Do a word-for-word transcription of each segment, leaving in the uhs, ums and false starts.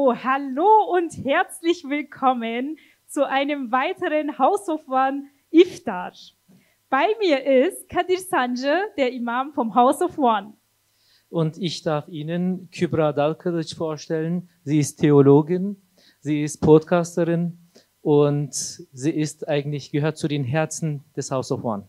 So, hallo und herzlich willkommen zu einem weiteren House of One Iftar. Bei mir ist Kadir Sancı, der Imam vom House of One. Und ich darf Ihnen Kübra Dalkılıç vorstellen. Sie ist Theologin, sie ist Podcasterin und sie ist eigentlich, gehört zu den Herzen des House of One.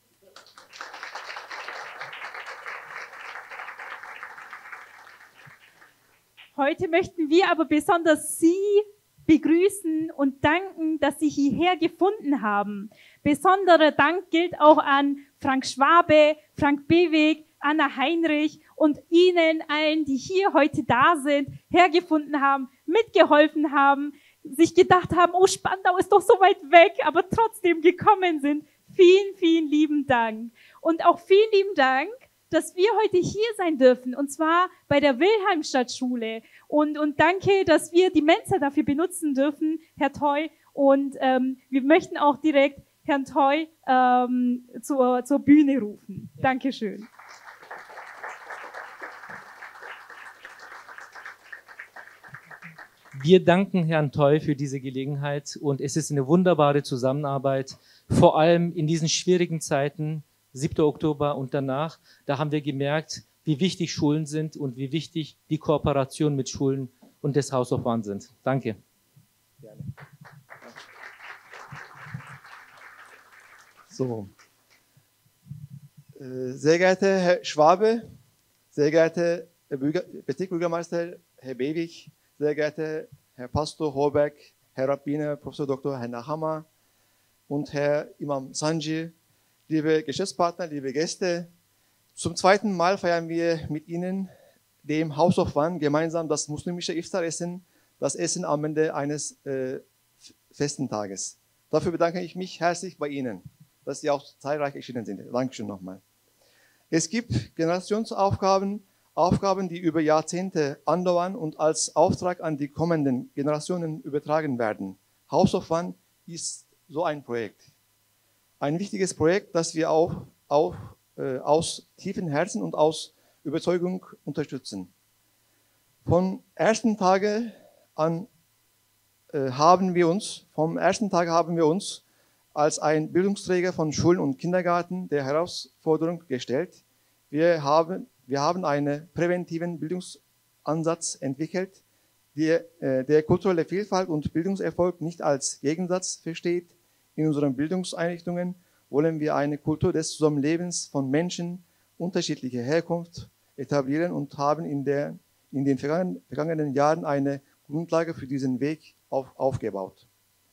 Heute möchten wir aber besonders Sie begrüßen und danken, dass Sie hierher gefunden haben. Besonderer Dank gilt auch an Frank Schwabe, Frank Beweg, Anna Heinrich und Ihnen allen, die hier heute da sind, hergefunden haben, mitgeholfen haben, sich gedacht haben, oh, Spandau ist doch so weit weg, aber trotzdem gekommen sind. Vielen, vielen lieben Dank. Und auch vielen lieben Dank, dass wir heute hier sein dürfen, und zwar bei der Wilhelmstadtschule. Und, und danke, dass wir die Mensa dafür benutzen dürfen, Herr Toy. Und ähm, wir möchten auch direkt Herrn Toy ähm, zur, zur Bühne rufen. Ja. Dankeschön. Wir danken Herrn Toy für diese Gelegenheit und es ist eine wunderbare Zusammenarbeit, vor allem in diesen schwierigen Zeiten, siebter Oktober und danach, da haben wir gemerkt, wie wichtig Schulen sind und wie wichtig die Kooperation mit Schulen und des House of One sind. Danke. Gerne. So. Sehr geehrter Herr Schwabe, sehr geehrter Bezirksbürgermeister Herr Bewig, sehr geehrter Herr Pastor Hoberg, Herr Rabbiner, Professor Doktor Herr Nahama und Herr Imam Sancı, liebe Geschäftspartner, liebe Gäste, zum zweiten Mal feiern wir mit Ihnen, dem House of One, gemeinsam das muslimische Iftaressen, das Essen am Ende eines äh, Festentages. Dafür bedanke ich mich herzlich bei Ihnen, dass Sie auch zahlreich erschienen sind. Dankeschön nochmal. Es gibt Generationsaufgaben, Aufgaben, die über Jahrzehnte andauern und als Auftrag an die kommenden Generationen übertragen werden. House of One ist so ein Projekt. Ein wichtiges Projekt, das wir auch, auch äh, aus tiefem Herzen und aus Überzeugung unterstützen. Von ersten Tage an äh, haben wir uns, vom ersten Tag haben wir uns als ein Bildungsträger von Schulen und Kindergarten der Herausforderung gestellt. Wir haben, wir haben einen präventiven Bildungsansatz entwickelt, der, äh, der kulturelle Vielfalt und Bildungserfolg nicht als Gegensatz versteht. In unseren Bildungseinrichtungen wollen wir eine Kultur des Zusammenlebens von Menschen unterschiedlicher Herkunft etablieren und haben in, der, in den vergangenen Jahren eine Grundlage für diesen Weg auf, aufgebaut.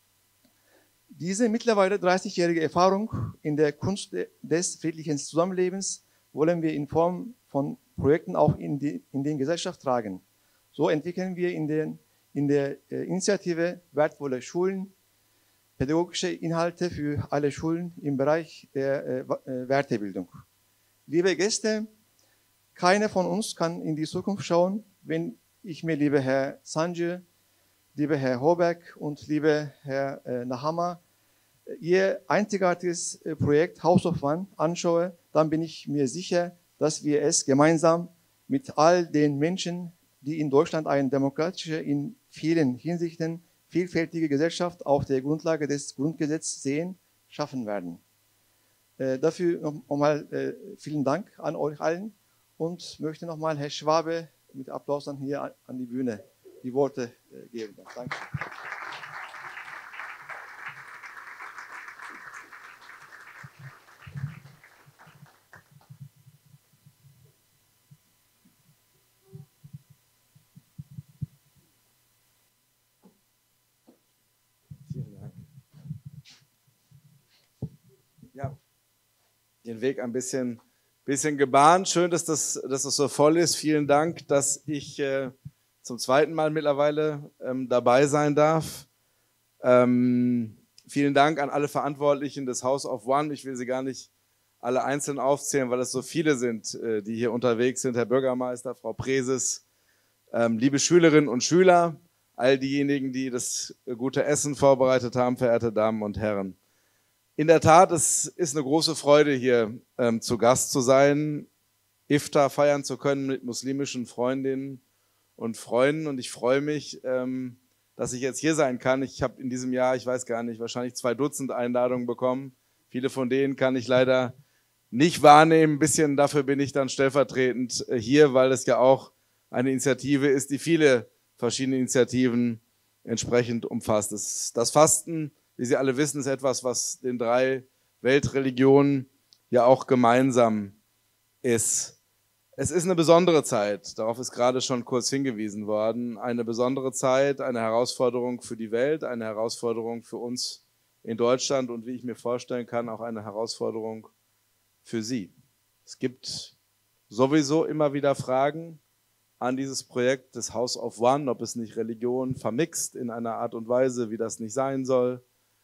Diese mittlerweile dreißigjährige Erfahrung in der Kunst des friedlichen Zusammenlebens wollen wir in Form von Projekten auch in, die, in die Gesellschaft tragen. So entwickeln wir in, den, in der Initiative Wertvolle Schulen pädagogische Inhalte für alle Schulen im Bereich der äh, Wertebildung. Liebe Gäste, keiner von uns kann in die Zukunft schauen, wenn ich mir, lieber Herr Sancı, lieber Herr Hoberg und lieber Herr äh, Nahama, Ihr einzigartiges äh, Projekt House of One anschaue, dann bin ich mir sicher, dass wir es gemeinsam mit all den Menschen, die in Deutschland eine demokratische, in vielen Hinsichten vielfältige Gesellschaft auf der Grundlage des Grundgesetzes sehen, schaffen werden. Äh, dafür nochmal äh, vielen Dank an euch allen und möchte nochmal Herr Schwabe mit Applaus dann hier an, an die Bühne die Worte äh, geben. Danke. Ja, den Weg ein bisschen, bisschen gebahnt. Schön, dass das, dass das so voll ist. Vielen Dank, dass ich äh, zum zweiten Mal mittlerweile ähm, dabei sein darf. Ähm, vielen Dank an alle Verantwortlichen des House of One. Ich will sie gar nicht alle einzeln aufzählen, weil es so viele sind, äh, die hier unterwegs sind. Herr Bürgermeister, Frau Preses, ähm, liebe Schülerinnen und Schüler, all diejenigen, die das gute Essen vorbereitet haben, verehrte Damen und Herren. In der Tat, es ist eine große Freude, hier ähm, zu Gast zu sein, Iftar feiern zu können mit muslimischen Freundinnen und Freunden. Und ich freue mich, ähm, dass ich jetzt hier sein kann. Ich habe in diesem Jahr, ich weiß gar nicht, wahrscheinlich zwei Dutzend Einladungen bekommen. Viele von denen kann ich leider nicht wahrnehmen. Ein bisschen dafür bin ich dann stellvertretend hier, weil es ja auch eine Initiative ist, die viele verschiedene Initiativen entsprechend umfasst. Das, das Fasten, wie Sie alle wissen, ist etwas, was den drei Weltreligionen ja auch gemeinsam ist. Es ist eine besondere Zeit, darauf ist gerade schon kurz hingewiesen worden. Eine besondere Zeit, eine Herausforderung für die Welt, eine Herausforderung für uns in Deutschland und wie ich mir vorstellen kann, auch eine Herausforderung für Sie. Es gibt sowieso immer wieder Fragen an dieses Projekt des House of One, ob es nicht Religion vermixt in einer Art und Weise, wie das nicht sein soll.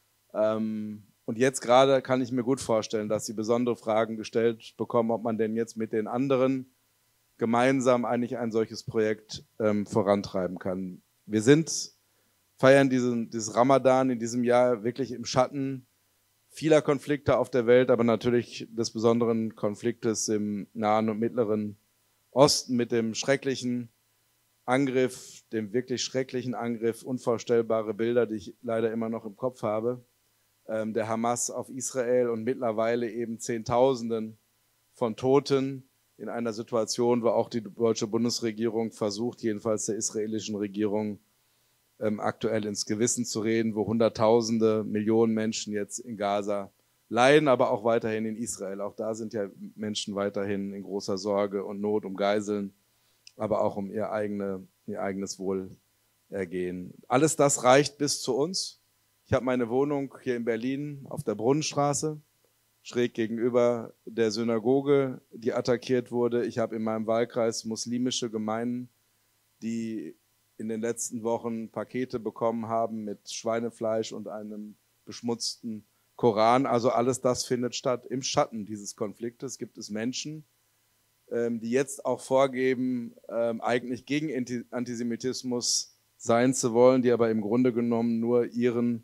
Und jetzt gerade kann ich mir gut vorstellen, dass Sie besondere Fragen gestellt bekommen, ob man denn jetzt mit den anderen gemeinsam eigentlich ein solches Projekt ähm, vorantreiben kann. Wir sind, feiern diesen, dieses Ramadan in diesem Jahr wirklich im Schatten vieler Konflikte auf der Welt, aber natürlich des besonderen Konfliktes im Nahen und Mittleren Osten mit dem schrecklichen Angriff, dem wirklich schrecklichen Angriff, unvorstellbare Bilder, die ich leider immer noch im Kopf habe, ähm, der Hamas auf Israel und mittlerweile eben Zehntausenden von Toten, in einer Situation, wo auch die deutsche Bundesregierung versucht, jedenfalls der israelischen Regierung, ähm, aktuell ins Gewissen zu reden, wo Hunderttausende, Millionen Menschen jetzt in Gaza leiden, aber auch weiterhin in Israel. Auch da sind ja Menschen weiterhin in großer Sorge und Not um Geiseln, aber auch um ihr, eigene, ihr eigenes Wohlergehen. Alles das reicht bis zu uns. Ich habe meine Wohnung hier in Berlin auf der Brunnenstraße, schräg gegenüber der Synagoge, die attackiert wurde. Ich habe in meinem Wahlkreis muslimische Gemeinden, die in den letzten Wochen Pakete bekommen haben mit Schweinefleisch und einem beschmutzten Koran. Also alles das findet statt. Im Schatten dieses Konfliktes gibt es Menschen, die jetzt auch vorgeben, eigentlich gegen Antisemitismus sein zu wollen, die aber im Grunde genommen nur ihren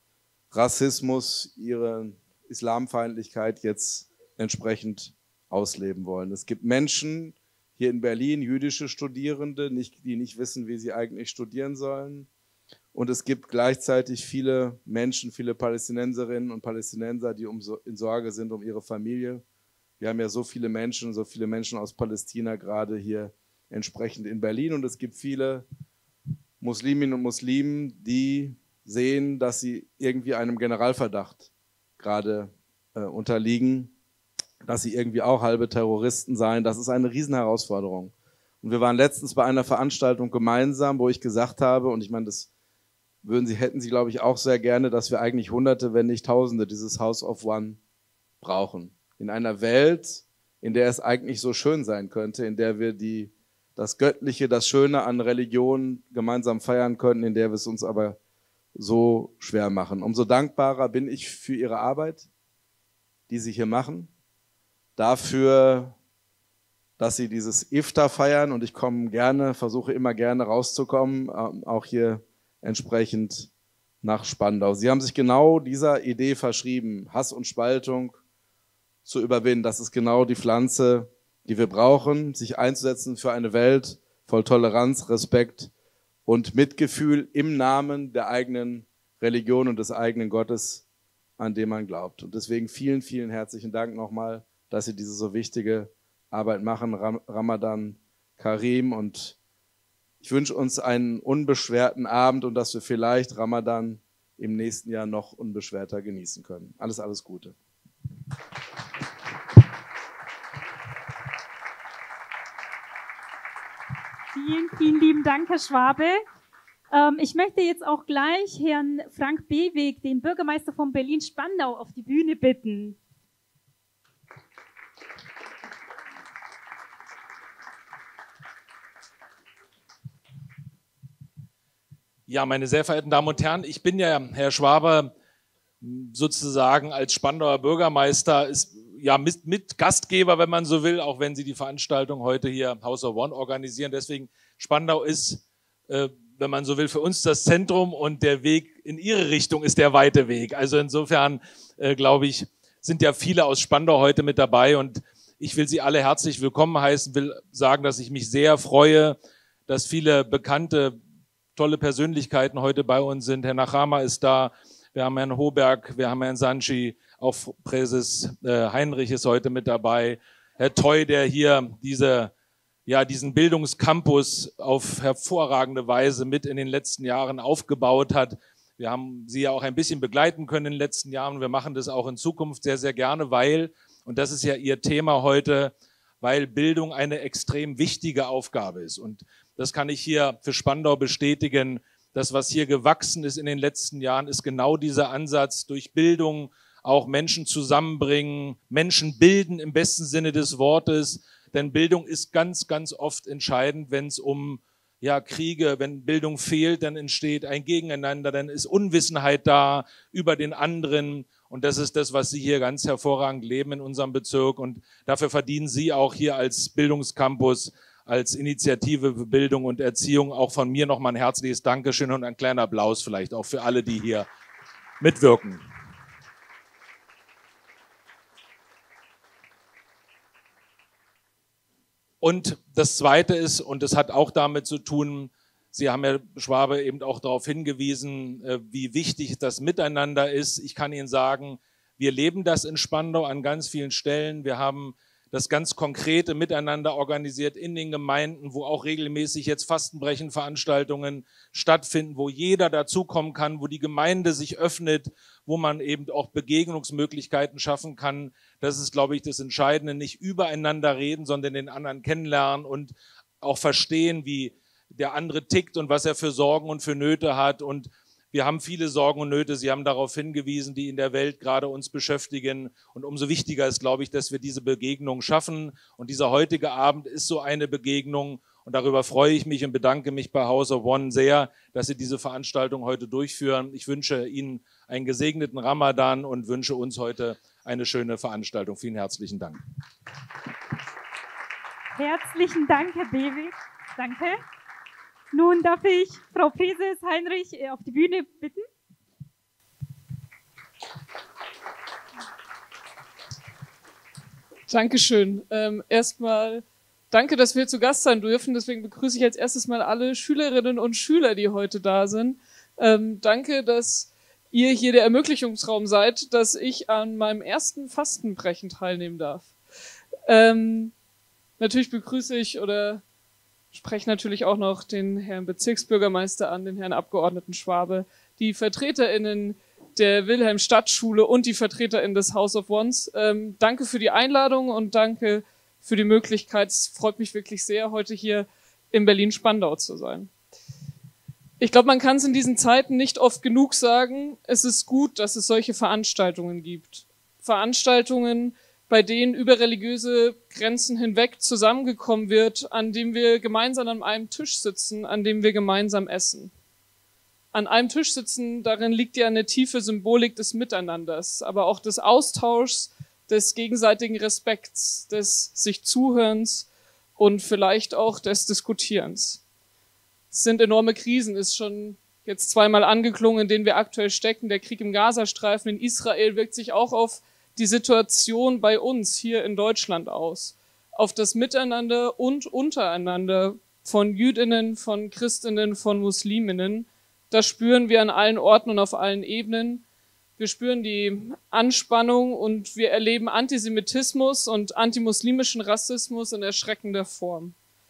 Rassismus, ihren Islamfeindlichkeit jetzt entsprechend ausleben wollen. Es gibt Menschen hier in Berlin, jüdische Studierende, die nicht wissen, wie sie eigentlich studieren sollen. Und es gibt gleichzeitig viele Menschen, viele Palästinenserinnen und Palästinenser, die in Sorge sind um ihre Familie. Wir haben ja so viele Menschen, so viele Menschen aus Palästina gerade hier entsprechend in Berlin. Und es gibt viele Musliminnen und Muslimen, die sehen, dass sie irgendwie einem Generalverdacht gerade äh, unterliegen, dass sie irgendwie auch halbe Terroristen seien. Das ist eine Riesenherausforderung. Und wir waren letztens bei einer Veranstaltung gemeinsam, wo ich gesagt habe, und ich meine, das würden Sie, hätten Sie, glaube ich, auch sehr gerne, dass wir eigentlich Hunderte, wenn nicht Tausende dieses House of One brauchen. In einer Welt, in der es eigentlich so schön sein könnte, in der wir die, das Göttliche, das Schöne an Religion gemeinsam feiern könnten, in der wir es uns aber so schwer machen. Umso dankbarer bin ich für Ihre Arbeit, die Sie hier machen, dafür, dass Sie dieses Iftar feiern, und ich komme gerne, versuche immer gerne rauszukommen, auch hier entsprechend nach Spandau. Sie haben sich genau dieser Idee verschrieben, Hass und Spaltung zu überwinden. Das ist genau die Pflanze, die wir brauchen, sich einzusetzen für eine Welt voll Toleranz, Respekt und Mitgefühl im Namen der eigenen Religion und des eigenen Gottes, an dem man glaubt. Und deswegen vielen, vielen herzlichen Dank nochmal, dass Sie diese so wichtige Arbeit machen. Ram- Ramadan Karim, und ich wünsche uns einen unbeschwerten Abend und dass wir vielleicht Ramadan im nächsten Jahr noch unbeschwerter genießen können. Alles, alles Gute. Vielen, vielen lieben Dank, Herr Schwabe. Ähm, ich möchte jetzt auch gleich Herrn Frank Beweg, den Bürgermeister von Berlin-Spandau, auf die Bühne bitten. Ja, meine sehr verehrten Damen und Herren, ich bin ja, Herr Schwabe, sozusagen als Spandauer Bürgermeister ist ja mit, mit Gastgeber, wenn man so will, auch wenn Sie die Veranstaltung heute hier House of One organisieren. Deswegen, Spandau ist, äh, wenn man so will, für uns das Zentrum, und der Weg in Ihre Richtung ist der weite Weg. Also insofern, äh, glaube ich, sind ja viele aus Spandau heute mit dabei, und ich will Sie alle herzlich willkommen heißen, will sagen, dass ich mich sehr freue, dass viele bekannte, tolle Persönlichkeiten heute bei uns sind. Herr Nachama ist da, wir haben Herrn Hoberg, wir haben Herrn Sanchi, auch Präses äh, Heinrich ist heute mit dabei. Herr Toy, der hier diese, ja, diesen Bildungscampus auf hervorragende Weise mit in den letzten Jahren aufgebaut hat. Wir haben Sie ja auch ein bisschen begleiten können in den letzten Jahren. Wir machen das auch in Zukunft sehr, sehr gerne, weil, und das ist ja Ihr Thema heute, weil Bildung eine extrem wichtige Aufgabe ist. Und das kann ich hier für Spandau bestätigen. Das, was hier gewachsen ist in den letzten Jahren, ist genau dieser Ansatz, durch Bildung auch Menschen zusammenbringen, Menschen bilden im besten Sinne des Wortes. Denn Bildung ist ganz, ganz oft entscheidend, wenn es um ja, Kriege, wenn Bildung fehlt, dann entsteht ein Gegeneinander, dann ist Unwissenheit da über den anderen. Und das ist das, was Sie hier ganz hervorragend leben in unserem Bezirk. Und dafür verdienen Sie auch hier als Bildungscampus, als Initiative für Bildung und Erziehung auch von mir nochmal ein herzliches Dankeschön und ein kleiner Applaus vielleicht auch für alle, die hier mitwirken. Und das Zweite ist, und das hat auch damit zu tun, Sie haben, Herr Schwabe, eben auch darauf hingewiesen, wie wichtig das Miteinander ist. Ich kann Ihnen sagen, wir leben das in Spandau an ganz vielen Stellen. Wir haben das ganz konkrete Miteinander organisiert in den Gemeinden, wo auch regelmäßig jetzt Fastenbrechen-Veranstaltungen stattfinden, wo jeder dazukommen kann, wo die Gemeinde sich öffnet, wo man eben auch Begegnungsmöglichkeiten schaffen kann. Das ist, glaube ich, das Entscheidende, nicht übereinander reden, sondern den anderen kennenlernen und auch verstehen, wie der andere tickt und was er für Sorgen und für Nöte hat. Und wir haben viele Sorgen und Nöte, Sie haben darauf hingewiesen, die in der Welt gerade uns beschäftigen. Und umso wichtiger ist, glaube ich, dass wir diese Begegnung schaffen. Und dieser heutige Abend ist so eine Begegnung. Und darüber freue ich mich und bedanke mich bei House of One sehr, dass Sie diese Veranstaltung heute durchführen. Ich wünsche Ihnen einen gesegneten Ramadan und wünsche uns heute eine schöne Veranstaltung. Vielen herzlichen Dank. Herzlichen Dank, Herr Bewig. Danke. Nun darf ich Frau Präses Heinrich auf die Bühne bitten. Dankeschön. Ähm, erstmal danke, dass wir zu Gast sein dürfen. Deswegen begrüße ich als erstes mal alle Schülerinnen und Schüler, die heute da sind. Ähm, danke, dass ihr hier der Ermöglichungsraum seid, dass ich an meinem ersten Fastenbrechen teilnehmen darf. Ähm, natürlich begrüße ich oder spreche natürlich auch noch den Herrn Bezirksbürgermeister an, den Herrn Abgeordneten Schwabe, die VertreterInnen der Wilhelm-Stadt-Schule und die VertreterInnen des House of Ones. Ähm, danke für die Einladung und danke für die Möglichkeit. Es freut mich wirklich sehr, heute hier in Berlin-Spandau zu sein. Ich glaube, man kann es in diesen Zeiten nicht oft genug sagen. Es ist gut, dass es solche Veranstaltungen gibt. Veranstaltungen, bei denen über religiöse Grenzen hinweg zusammengekommen wird, an dem wir gemeinsam an einem Tisch sitzen, an dem wir gemeinsam essen. An einem Tisch sitzen, darin liegt ja eine tiefe Symbolik des Miteinanders, aber auch des Austauschs, des gegenseitigen Respekts, des sich Zuhörens und vielleicht auch des Diskutierens. Es sind enorme Krisen, ist schon jetzt zweimal angeklungen, in denen wir aktuell stecken. Der Krieg im Gazastreifen in Israel wirkt sich auch auf die Situation bei uns hier in Deutschland aus, auf das Miteinander und untereinander von Jüdinnen, von Christinnen, von Musliminnen. Das spüren wir an allen Orten und auf allen Ebenen. Wir spüren die Anspannung und wir erleben Antisemitismus und antimuslimischen Rassismus in erschreckender Form.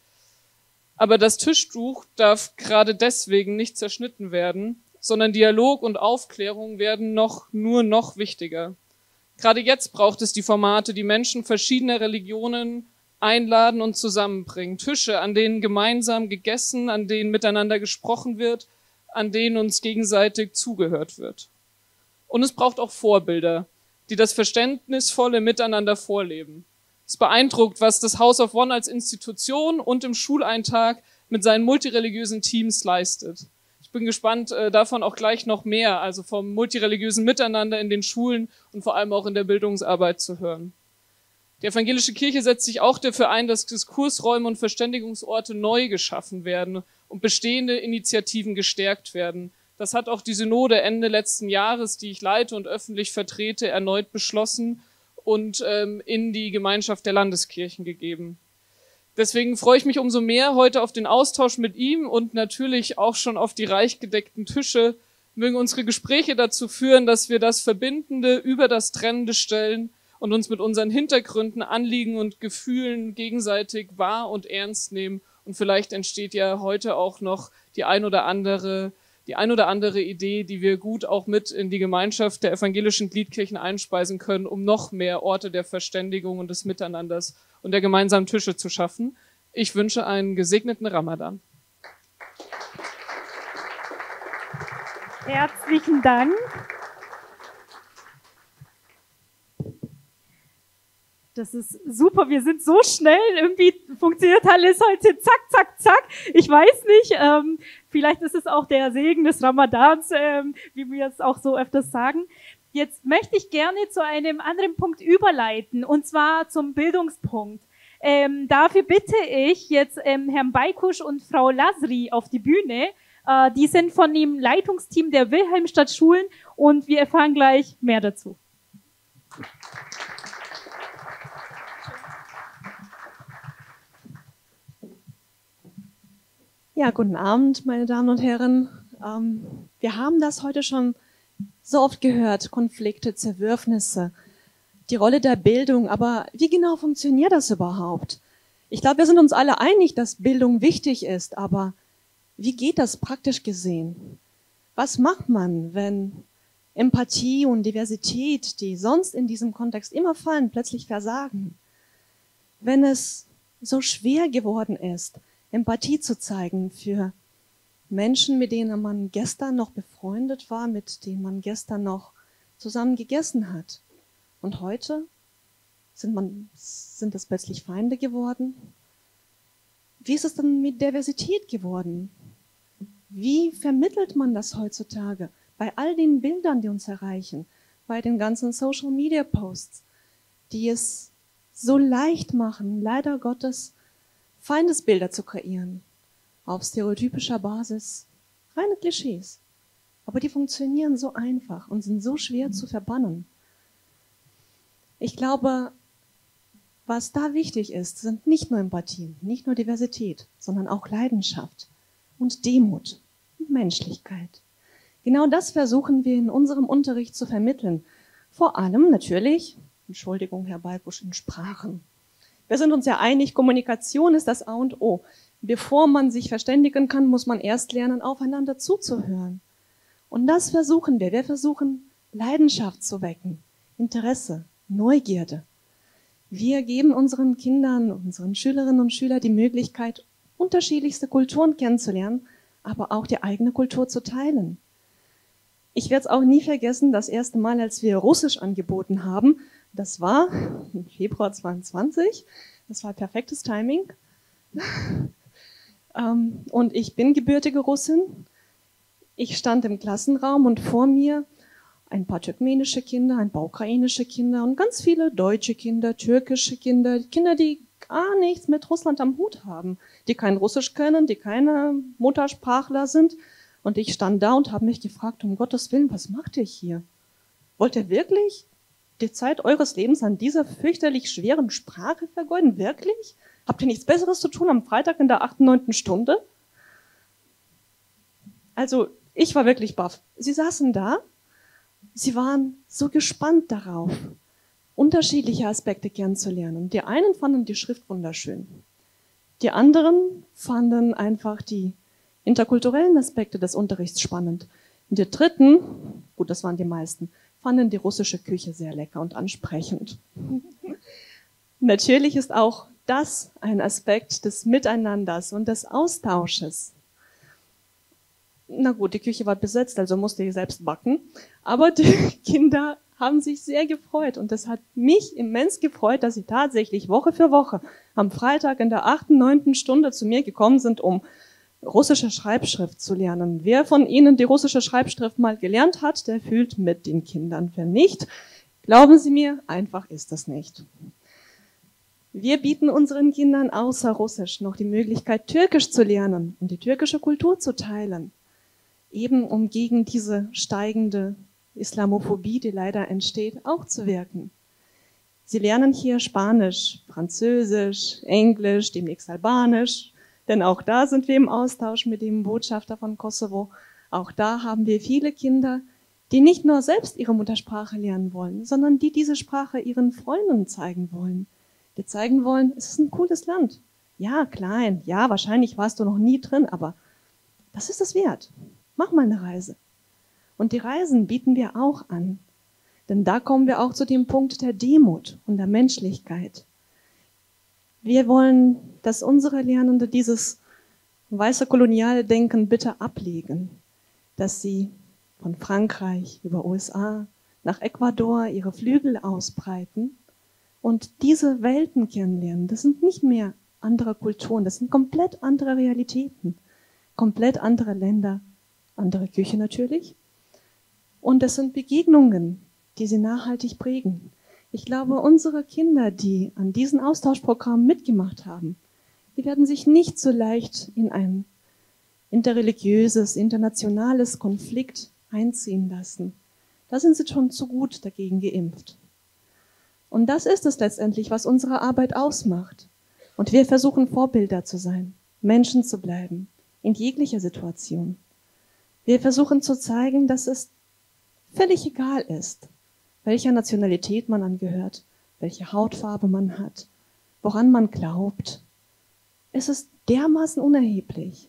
Aber das Tischtuch darf gerade deswegen nicht zerschnitten werden, sondern Dialog und Aufklärung werden noch nur noch wichtiger. Gerade jetzt braucht es die Formate, die Menschen verschiedener Religionen einladen und zusammenbringen. Tische, an denen gemeinsam gegessen, an denen miteinander gesprochen wird, an denen uns gegenseitig zugehört wird. Und es braucht auch Vorbilder, die das verständnisvolle Miteinander vorleben. Es beeindruckt, was das House of One als Institution und im Schuleintag mit seinen multireligiösen Teams leistet. Ich bin gespannt, äh, davon auch gleich noch mehr, also vom multireligiösen Miteinander in den Schulen und vor allem auch in der Bildungsarbeit zu hören. Die evangelische Kirche setzt sich auch dafür ein, dass Diskursräume und Verständigungsorte neu geschaffen werden und bestehende Initiativen gestärkt werden. Das hat auch die Synode Ende letzten Jahres, die ich leite und öffentlich vertrete, erneut beschlossen und ähm, in die Gemeinschaft der Landeskirchen gegeben. Deswegen freue ich mich umso mehr heute auf den Austausch mit ihm und natürlich auch schon auf die reich gedeckten Tische. Mögen unsere Gespräche dazu führen, dass wir das Verbindende über das Trennende stellen und uns mit unseren Hintergründen, Anliegen und Gefühlen gegenseitig wahr und ernst nehmen. Und vielleicht entsteht ja heute auch noch die ein oder andere, die ein oder andere Idee, die wir gut auch mit in die Gemeinschaft der evangelischen Gliedkirchen einspeisen können, um noch mehr Orte der Verständigung und des Miteinanders und der gemeinsamen Tische zu schaffen. Ich wünsche einen gesegneten Ramadan. Herzlichen Dank. Das ist super, wir sind so schnell, irgendwie funktioniert alles heute zack, zack, zack. Ich weiß nicht, ähm, vielleicht ist es auch der Segen des Ramadans, ähm, wie wir es auch so öfters sagen. Jetzt möchte ich gerne zu einem anderen Punkt überleiten, und zwar zum Bildungspunkt. Ähm, dafür bitte ich jetzt ähm, Herrn Baikusch und Frau Lasri auf die Bühne. Äh, die sind von dem Leitungsteam der Wilhelmstadt-Schulen und wir erfahren gleich mehr dazu. Ja, guten Abend, meine Damen und Herren. Ähm, wir haben das heute schon so oft gehört, Konflikte, Zerwürfnisse, die Rolle der Bildung. Aber wie genau funktioniert das überhaupt? Ich glaube, wir sind uns alle einig, dass Bildung wichtig ist, aber wie geht das praktisch gesehen? Was macht man, wenn Empathie und Diversität, die sonst in diesem Kontext immer fallen, plötzlich versagen? Wenn es so schwer geworden ist, Empathie zu zeigen für Menschen, mit denen man gestern noch befreundet war, mit denen man gestern noch zusammen gegessen hat. Und heute sind, man, sind es plötzlich Feinde geworden. Wie ist es denn mit Diversität geworden? Wie vermittelt man das heutzutage? Bei all den Bildern, die uns erreichen, bei den ganzen Social-Media-Posts, die es so leicht machen, leider Gottes, Feindesbilder zu kreieren, auf stereotypischer Basis, reine Klischees. Aber die funktionieren so einfach und sind so schwer zu verbannen. Ich glaube, was da wichtig ist, sind nicht nur Empathie, nicht nur Diversität, sondern auch Leidenschaft und Demut und Menschlichkeit. Genau das versuchen wir in unserem Unterricht zu vermitteln. Vor allem natürlich, Entschuldigung, Herr Baikusch, in Sprachen. Wir sind uns ja einig, Kommunikation ist das A und O. Bevor man sich verständigen kann, muss man erst lernen, aufeinander zuzuhören. Und das versuchen wir. Wir versuchen, Leidenschaft zu wecken, Interesse, Neugierde. Wir geben unseren Kindern, unseren Schülerinnen und Schülern die Möglichkeit, unterschiedlichste Kulturen kennenzulernen, aber auch die eigene Kultur zu teilen. Ich werde es auch nie vergessen, das erste Mal, als wir Russisch angeboten haben, das war im Februar zweiundzwanzig. Das war perfektes Timing. Und ich bin gebürtige Russin. Ich stand im Klassenraum und vor mir ein paar turkmenische Kinder, ein paar ukrainische Kinder und ganz viele deutsche Kinder, türkische Kinder, Kinder, die gar nichts mit Russland am Hut haben, die kein Russisch können, die keine Muttersprachler sind. Und ich stand da und habe mich gefragt, um Gottes Willen, was macht ihr hier? Wollt ihr wirklich die Zeit eures Lebens an dieser fürchterlich schweren Sprache vergeuden? Wirklich? Habt ihr nichts Besseres zu tun am Freitag in der achten, neunten Stunde? Also, ich war wirklich baff. Sie saßen da, sie waren so gespannt darauf, unterschiedliche Aspekte kennenzulernen. Und die einen fanden die Schrift wunderschön. Die anderen fanden einfach die interkulturellen Aspekte des Unterrichts spannend. Und die dritten, gut, das waren die meisten, fanden die russische Küche sehr lecker und ansprechend. Natürlich ist auch das ein Aspekt des Miteinanders und des Austausches. Na gut, die Küche war besetzt, also musste ich selbst backen. Aber die Kinder haben sich sehr gefreut und es hat mich immens gefreut, dass sie tatsächlich Woche für Woche am Freitag in der achten, neunten Stunde zu mir gekommen sind, um russische Schreibschrift zu lernen. Wer von Ihnen die russische Schreibschrift mal gelernt hat, der fühlt mit den Kindern. Wer nicht, glauben Sie mir, einfach ist das nicht. Wir bieten unseren Kindern außer Russisch noch die Möglichkeit, Türkisch zu lernen und die türkische Kultur zu teilen. Eben um gegen diese steigende Islamophobie, die leider entsteht, auch zu wirken. Sie lernen hier Spanisch, Französisch, Englisch, demnächst Albanisch, denn auch da sind wir im Austausch mit dem Botschafter von Kosovo. Auch da haben wir viele Kinder, die nicht nur selbst ihre Muttersprache lernen wollen, sondern die diese Sprache ihren Freunden zeigen wollen. Die zeigen wollen, es ist ein cooles Land. Ja, klein, ja, wahrscheinlich warst du noch nie drin, aber das ist es wert. Mach mal eine Reise. Und die Reisen bieten wir auch an. Denn da kommen wir auch zu dem Punkt der Demut und der Menschlichkeit. Wir wollen, dass unsere Lernenden dieses weiße koloniale Denken bitte ablegen, dass sie von Frankreich über U S A nach Ecuador ihre Flügel ausbreiten und diese Welten kennenlernen. Das sind nicht mehr andere Kulturen, das sind komplett andere Realitäten, komplett andere Länder, andere Küche natürlich. Und das sind Begegnungen, die sie nachhaltig prägen. Ich glaube, unsere Kinder, die an diesen Austauschprogrammen mitgemacht haben, die werden sich nicht so leicht in ein interreligiöses, internationales Konflikt einziehen lassen. Da sind sie schon zu gut dagegen geimpft. Und das ist es letztendlich, was unsere Arbeit ausmacht. Und wir versuchen, Vorbilder zu sein, Menschen zu bleiben, in jeglicher Situation. Wir versuchen zu zeigen, dass es völlig egal ist, welcher Nationalität man angehört, welche Hautfarbe man hat, woran man glaubt. Es ist dermaßen unerheblich.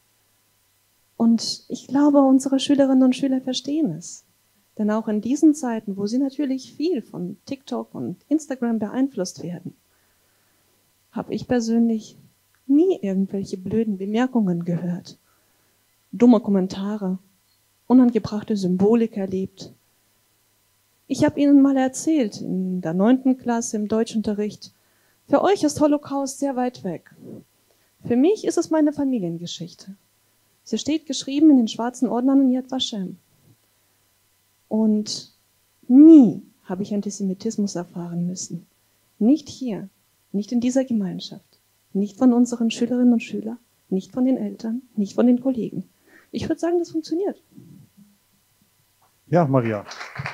Und ich glaube, unsere Schülerinnen und Schüler verstehen es. Denn auch in diesen Zeiten, wo sie natürlich viel von TikTok und Instagram beeinflusst werden, habe ich persönlich nie irgendwelche blöden Bemerkungen gehört, dumme Kommentare, unangebrachte Symbolik erlebt. Ich habe Ihnen mal erzählt, in der neunten Klasse im Deutschunterricht, für euch ist Holocaust sehr weit weg. Für mich ist es meine Familiengeschichte. Sie steht geschrieben in den schwarzen Ordnern in Yad Vashem. Und nie habe ich Antisemitismus erfahren müssen. Nicht hier, nicht in dieser Gemeinschaft, nicht von unseren Schülerinnen und Schülern, nicht von den Eltern, nicht von den Kollegen. Ich würde sagen, das funktioniert. Ja, Maria.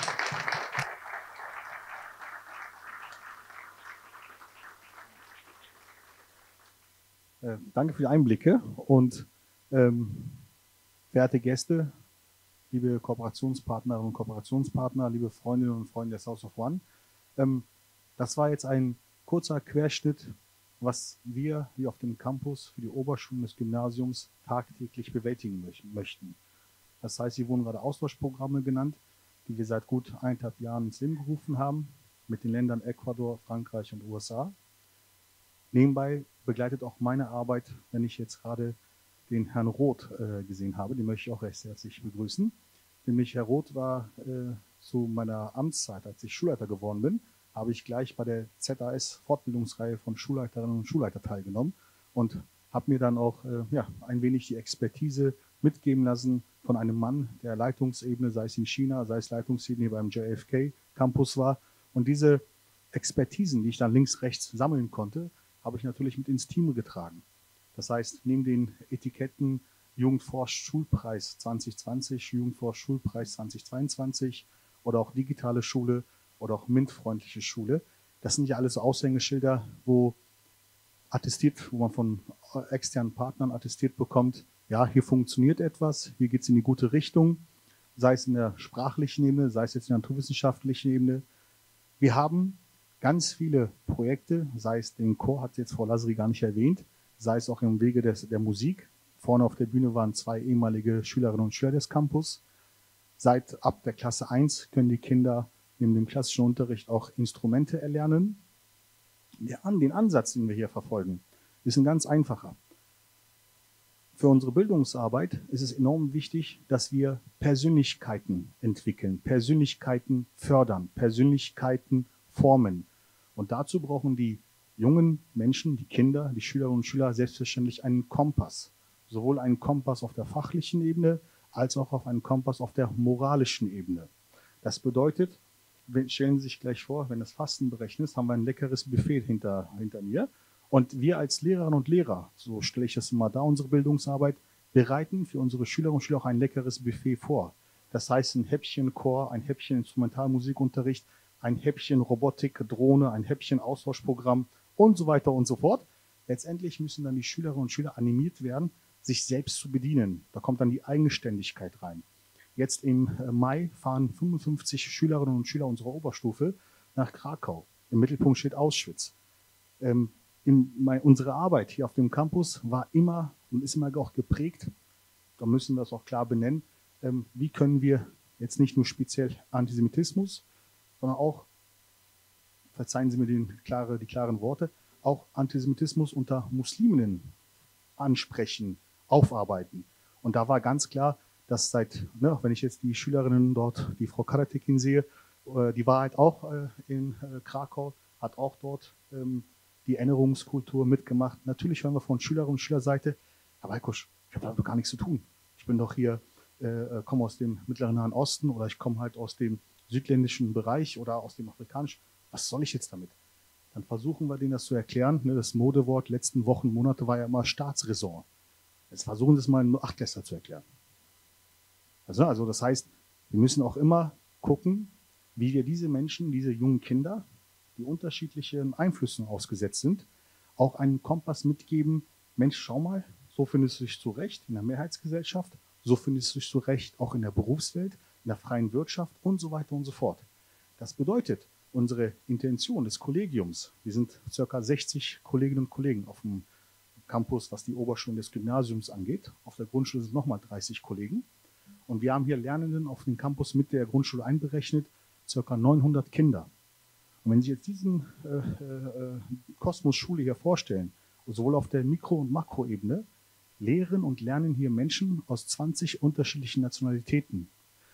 Äh, danke für die Einblicke und ähm, verehrte Gäste, liebe Kooperationspartnerinnen und Kooperationspartner, liebe Freundinnen und Freunde der South of One. Ähm, das war jetzt ein kurzer Querschnitt, was wir hier auf dem Campus für die Oberschulen des Gymnasiums tagtäglich bewältigen möchten. Das heißt, hier wurden gerade Austauschprogramme genannt, die wir seit gut eineinhalb Jahren ins Leben gerufen haben, mit den Ländern Ecuador, Frankreich und U S A. Nebenbei begleitet auch meine Arbeit, wenn ich jetzt gerade den Herrn Roth äh, gesehen habe, den möchte ich auch recht herzlich begrüßen. Nämlich Herr Roth war äh, zu meiner Amtszeit, als ich Schulleiter geworden bin, habe ich gleich bei der Z A S-Fortbildungsreihe von Schulleiterinnen und Schulleitern teilgenommen und habe mir dann auch äh, ja, ein wenig die Expertise mitgeben lassen von einem Mann, der Leitungsebene, sei es in China, sei es Leitungsebene beim J F K Campus war. Und diese Expertisen, die ich dann links, rechts sammeln konnte, habe ich natürlich mit ins Team getragen. Das heißt, neben den Etiketten Jugendforsch Schulpreis zwanzig zwanzig, Jugendforsch Schulpreis zwanzig zweiundzwanzig oder auch digitale Schule oder auch MINT-freundliche Schule, das sind ja alles so Aushängeschilder, wo attestiert, wo man von externen Partnern attestiert bekommt, ja, hier funktioniert etwas, hier geht es in die gute Richtung, sei es in der sprachlichen Ebene, sei es jetzt in der naturwissenschaftlichen Ebene. Wir haben ganz viele Projekte, sei es den Chor, hat jetzt Frau Lasri gar nicht erwähnt, sei es auch im Wege des, der Musik. Vorne auf der Bühne waren zwei ehemalige Schülerinnen und Schüler des Campus. Seit ab der Klasse eins können die Kinder neben dem klassischen Unterricht auch Instrumente erlernen. Der, den Ansatz, den wir hier verfolgen, ist ein ganz einfacher. Für unsere Bildungsarbeit ist es enorm wichtig, dass wir Persönlichkeiten entwickeln, Persönlichkeiten fördern, Persönlichkeiten formen. Und dazu brauchen die jungen Menschen, die Kinder, die Schülerinnen und Schüler selbstverständlich einen Kompass. Sowohl einen Kompass auf der fachlichen Ebene, als auch auf einen Kompass auf der moralischen Ebene. Das bedeutet, stellen Sie sich gleich vor, wenn das Fasten berechnet ist, haben wir ein leckeres Buffet hinter, hinter mir. Und wir als Lehrerinnen und Lehrer, so stelle ich das immer da, unsere Bildungsarbeit, bereiten für unsere Schülerinnen und Schüler auch ein leckeres Buffet vor. Das heißt ein Häppchen Chor, ein Häppchen Instrumentalmusikunterricht, ein Häppchen Robotik, Drohne, ein Häppchen Austauschprogramm und so weiter und so fort. Letztendlich müssen dann die Schülerinnen und Schüler animiert werden, sich selbst zu bedienen. Da kommt dann die Eigenständigkeit rein. Jetzt im Mai fahren fünfundfünfzig Schülerinnen und Schüler unserer Oberstufe nach Krakau. Im Mittelpunkt steht Auschwitz. Ähm, in mein, unsere Arbeit hier auf dem Campus war immer und ist immer auch geprägt, da müssen wir es auch klar benennen, ähm, wie können wir jetzt nicht nur speziell Antisemitismus, sondern auch, verzeihen Sie mir den klare, die klaren Worte, auch Antisemitismus unter Musliminnen ansprechen, aufarbeiten. Und da war ganz klar, dass seit, ne, wenn ich jetzt die Schülerinnen dort, die Frau Karatekin sehe, äh, die war halt auch äh, in äh, Krakau, hat auch dort ähm, die Erinnerungskultur mitgemacht. Natürlich hören wir von Schülerinnen und Schülerseite, Herr Walkusch, ich habe da gar nichts zu tun. Ich bin doch hier, äh, komme aus dem Mittleren Nahen Osten oder ich komme halt aus dem südländischen Bereich oder aus dem afrikanischen. Was soll ich jetzt damit? Dann versuchen wir denen das zu erklären. Ne, das Modewort letzten Wochen, Monate war ja immer Staatsräson. Jetzt versuchen Sie es mal nur Achtklässler zu erklären. Also, also das heißt, wir müssen auch immer gucken, wie wir diese Menschen, diese jungen Kinder, die unterschiedlichen Einflüssen ausgesetzt sind, auch einen Kompass mitgeben. Mensch, schau mal, so findest du dich zurecht in der Mehrheitsgesellschaft, so findest du dich zurecht auch in der Berufswelt, in der freien Wirtschaft und so weiter und so fort. Das bedeutet, unsere Intention des Kollegiums, wir sind ca. sechzig Kolleginnen und Kollegen auf dem Campus, was die Oberschule des Gymnasiums angeht. Auf der Grundschule sind nochmal dreißig Kollegen. Und wir haben hier Lernenden auf dem Campus mit der Grundschule einberechnet, ca. neunhundert Kinder. Und wenn Sie jetzt diesen äh, äh, Kosmos Schule hier vorstellen, sowohl auf der Mikro- und Makroebene, lehren und lernen hier Menschen aus zwanzig unterschiedlichen Nationalitäten,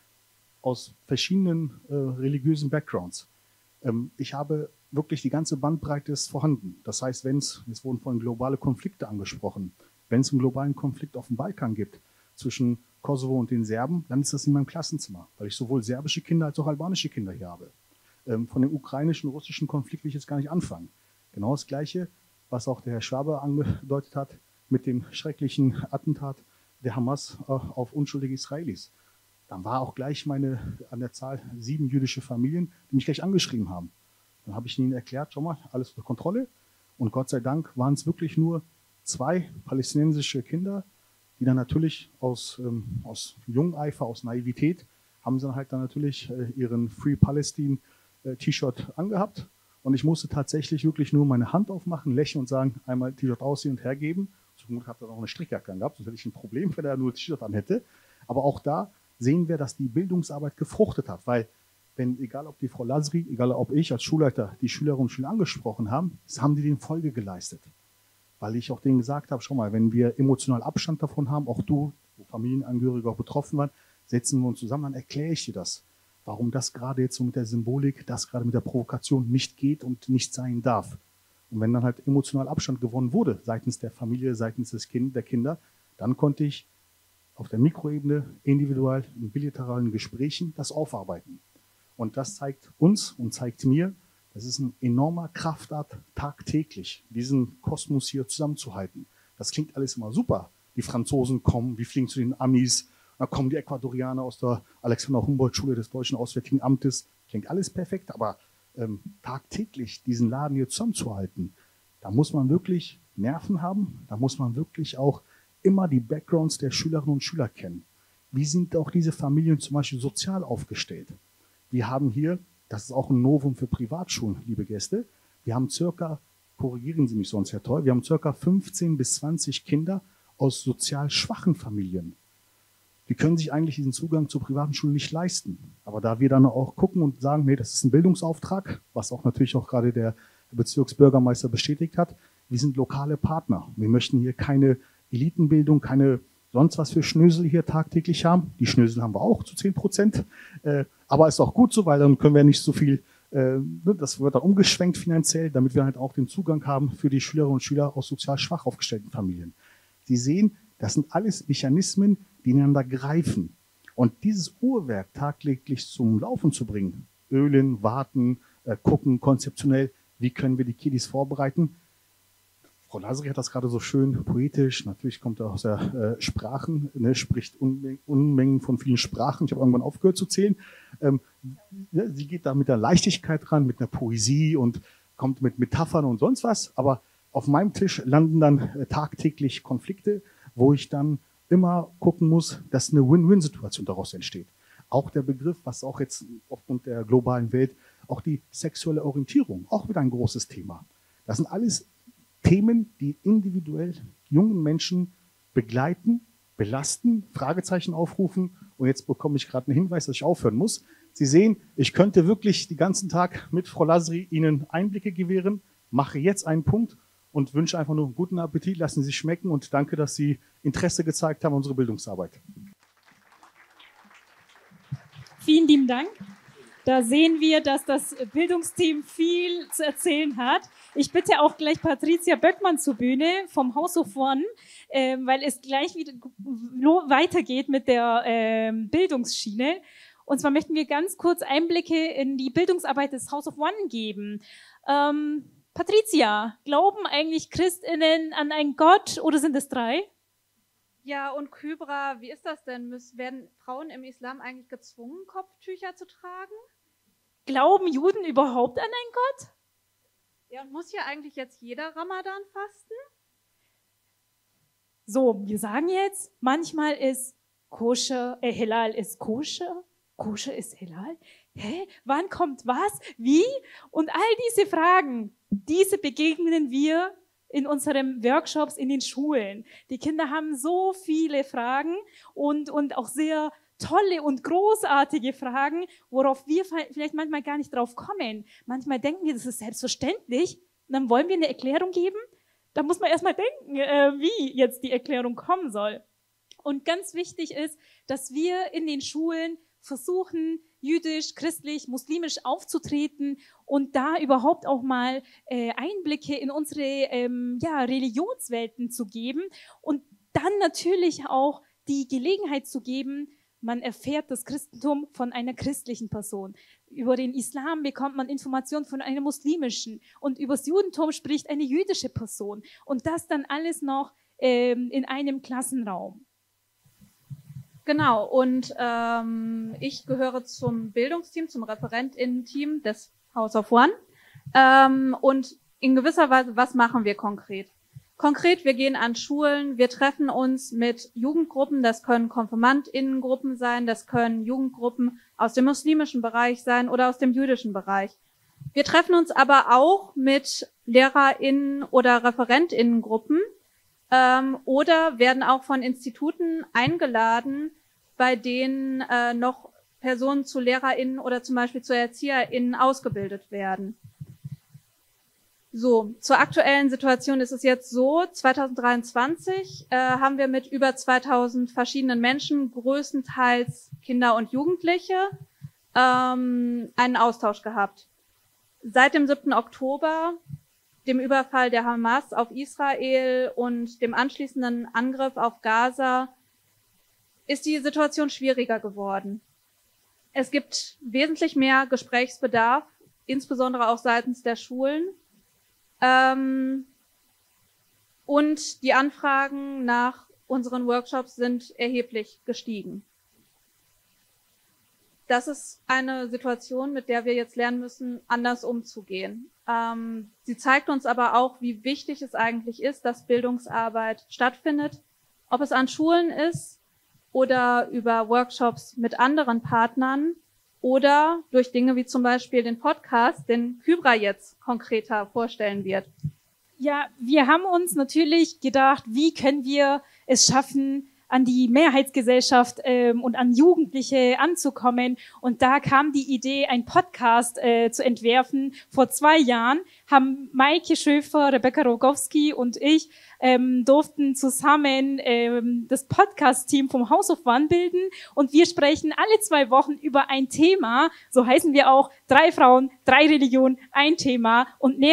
aus verschiedenen äh, religiösen Backgrounds. Ähm, ich habe wirklich die ganze Bandbreite ist vorhanden. Das heißt, wenn es, es wurden vorhin globale Konflikte angesprochen, wenn es einen globalen Konflikt auf dem Balkan gibt, zwischen Kosovo und den Serben, dann ist das in meinem Klassenzimmer, weil ich sowohl serbische Kinder als auch albanische Kinder hier habe. Ähm, von dem ukrainischen, russischen Konflikt will ich jetzt gar nicht anfangen. Genau das Gleiche, was auch der Herr Schwabe angedeutet hat, mit dem schrecklichen Attentat der Hamas äh, auf unschuldige Israelis. Dann war auch gleich meine, an der Zahl sieben jüdische Familien, die mich gleich angeschrieben haben. Dann habe ich ihnen erklärt, schau mal, alles unter Kontrolle. Und Gott sei Dank waren es wirklich nur zwei palästinensische Kinder, die dann natürlich aus, ähm, aus Jungeifer, aus Naivität, haben sie dann halt dann natürlich äh, ihren Free Palestine äh, T-Shirt angehabt. Und ich musste tatsächlich wirklich nur meine Hand aufmachen, lächeln und sagen, einmal T-Shirt ausziehen und hergeben. Zum Glück habe ich auch eine Strickjacke angehabt, sonst hätte ich ein Problem, wenn er nur T-Shirt an hätte. Aber auch da sehen wir, dass die Bildungsarbeit gefruchtet hat, weil wenn, egal ob die Frau Lasri, egal ob ich als Schulleiter die Schülerinnen und Schüler angesprochen haben, haben die den Folge geleistet. Weil ich auch denen gesagt habe, schau mal, wenn wir emotional Abstand davon haben, auch du, wo Familienangehörige auch betroffen waren, setzen wir uns zusammen, dann erkläre ich dir das, warum das gerade jetzt so mit der Symbolik, das gerade mit der Provokation nicht geht und nicht sein darf. Und wenn dann halt emotional Abstand gewonnen wurde, seitens der Familie, seitens des kind, der Kinder, dann konnte ich auf der Mikroebene, individuell, in bilateralen Gesprächen das aufarbeiten. Und das zeigt uns und zeigt mir, das ist ein enormer Kraftakt, tagtäglich diesen Kosmos hier zusammenzuhalten. Das klingt alles immer super. Die Franzosen kommen, wir fliegen zu den Amis, dann kommen die Ecuadorianer aus der Alexander-Humboldt-Schule des Deutschen Auswärtigen Amtes. Klingt alles perfekt, aber ähm, tagtäglich diesen Laden hier zusammenzuhalten, da muss man wirklich Nerven haben, da muss man wirklich auch immer die Backgrounds der Schülerinnen und Schüler kennen. Wie sind auch diese Familien zum Beispiel sozial aufgestellt? Wir haben hier, das ist auch ein Novum für Privatschulen, liebe Gäste, wir haben circa, korrigieren Sie mich sonst, Herr Toll, wir haben circa fünfzehn bis zwanzig Kinder aus sozial schwachen Familien. Die können sich eigentlich diesen Zugang zur privaten Schule nicht leisten. Aber da wir dann auch gucken und sagen, nee, das ist ein Bildungsauftrag, was auch natürlich auch gerade der Bezirksbürgermeister bestätigt hat, wir sind lokale Partner. Wir möchten hier keine Elitenbildung, keine sonst was für Schnösel hier tagtäglich haben. Die Schnösel haben wir auch zu zehn Prozent. Äh, aber ist auch gut so, weil dann können wir nicht so viel, äh, das wird dann umgeschwenkt finanziell, damit wir halt auch den Zugang haben für die Schülerinnen und Schüler aus sozial schwach aufgestellten Familien. Sie sehen, das sind alles Mechanismen, die ineinander greifen. Und dieses Uhrwerk tagtäglich zum Laufen zu bringen, ölen, warten, äh, gucken, konzeptionell, wie können wir die Kiddies vorbereiten, Frau Lasri hat das gerade so schön poetisch, natürlich kommt er aus der äh, Sprachen, ne, spricht Unmengen, Unmengen von vielen Sprachen. Ich habe irgendwann aufgehört zu zählen. Ähm, ja, sie geht da mit der Leichtigkeit ran, mit einer Poesie und kommt mit Metaphern und sonst was. Aber auf meinem Tisch landen dann äh, tagtäglich Konflikte, wo ich dann immer gucken muss, dass eine Win-Win-Situation daraus entsteht. Auch der Begriff, was auch jetzt aufgrund der globalen Welt, auch die sexuelle Orientierung, auch wieder ein großes Thema. Das sind alles Themen, die individuell jungen Menschen begleiten, belasten, Fragezeichen aufrufen. Und jetzt bekomme ich gerade einen Hinweis, dass ich aufhören muss. Sie sehen, ich könnte wirklich den ganzen Tag mit Frau Lasri Ihnen Einblicke gewähren, mache jetzt einen Punkt und wünsche einfach nur einen guten Appetit, lassen Sie sich schmecken und danke, dass Sie Interesse gezeigt haben an unsere Bildungsarbeit. Vielen lieben Dank. Da sehen wir, dass das Bildungsteam viel zu erzählen hat. Ich bitte auch gleich Patricia Böckmann zur Bühne vom House of One, äh, weil es gleich wieder weitergeht mit der äh, Bildungsschiene. Und zwar möchten wir ganz kurz Einblicke in die Bildungsarbeit des House of One geben. Ähm, Patricia, glauben eigentlich ChristInnen an einen Gott oder sind es drei? Ja, und Kybra, wie ist das denn? Müssen, werden Frauen im Islam eigentlich gezwungen, Kopftücher zu tragen? Glauben Juden überhaupt an einen Gott? Ja, und muss hier eigentlich jetzt jeder Ramadan fasten? So, wir sagen jetzt, manchmal ist koscher, äh, Halal ist koscher, koscher ist Halal. Hä? Wann kommt was? Wie? Und all diese Fragen, diese begegnen wir in unseren Workshops in den Schulen. Die Kinder haben so viele Fragen und, und auch sehr tolle und großartige Fragen, worauf wir vielleicht manchmal gar nicht drauf kommen. Manchmal denken wir, das ist selbstverständlich. Und dann wollen wir eine Erklärung geben. Da muss man erstmal denken, äh, wie jetzt die Erklärung kommen soll. Und ganz wichtig ist, dass wir in den Schulen versuchen, jüdisch, christlich, muslimisch aufzutreten und da überhaupt auch mal äh, Einblicke in unsere ähm, ja, Religionswelten zu geben und dann natürlich auch die Gelegenheit zu geben, man erfährt das Christentum von einer christlichen Person. Über den Islam bekommt man Informationen von einer muslimischen und über das Judentum spricht eine jüdische Person und das dann alles noch ähm, in einem Klassenraum. Genau, und ähm, ich gehöre zum Bildungsteam, zum ReferentInnen-Team des House of One. Ähm, und in gewisser Weise, was machen wir konkret? Konkret, wir gehen an Schulen, wir treffen uns mit Jugendgruppen, das können KonfirmandInnengruppen sein, das können Jugendgruppen aus dem muslimischen Bereich sein oder aus dem jüdischen Bereich. Wir treffen uns aber auch mit LehrerInnen oder ReferentInnengruppen, Ähm, oder werden auch von Instituten eingeladen, bei denen äh, noch Personen zu LehrerInnen oder zum Beispiel zu ErzieherInnen ausgebildet werden. So, zur aktuellen Situation ist es jetzt so, zwanzig dreiundzwanzig äh, haben wir mit über zweitausend verschiedenen Menschen, größtenteils Kinder und Jugendliche, ähm, einen Austausch gehabt. Seit dem siebten Oktober, dem Überfall der Hamas auf Israel und dem anschließenden Angriff auf Gaza, ist die Situation schwieriger geworden. Es gibt wesentlich mehr Gesprächsbedarf, insbesondere auch seitens der Schulen. Ähm, und die Anfragen nach unseren Workshops sind erheblich gestiegen. Das ist eine Situation, mit der wir jetzt lernen müssen, anders umzugehen. Ähm, sie zeigt uns aber auch, wie wichtig es eigentlich ist, dass Bildungsarbeit stattfindet, ob es an Schulen ist oder über Workshops mit anderen Partnern oder durch Dinge wie zum Beispiel den Podcast, den Kybra jetzt konkreter vorstellen wird. Ja, wir haben uns natürlich gedacht, wie können wir es schaffen, an die Mehrheitsgesellschaft ähm, und an Jugendliche anzukommen. Und da kam die Idee, einen Podcast äh, zu entwerfen. Vor zwei Jahren haben Maike Schöfer, Rebecca Rogowski und ich ähm, durften zusammen ähm, das Podcast-Team vom House of One bilden. Und wir sprechen alle zwei Wochen über ein Thema. So heißen wir auch drei Frauen, drei Religionen, ein Thema. Und Näheres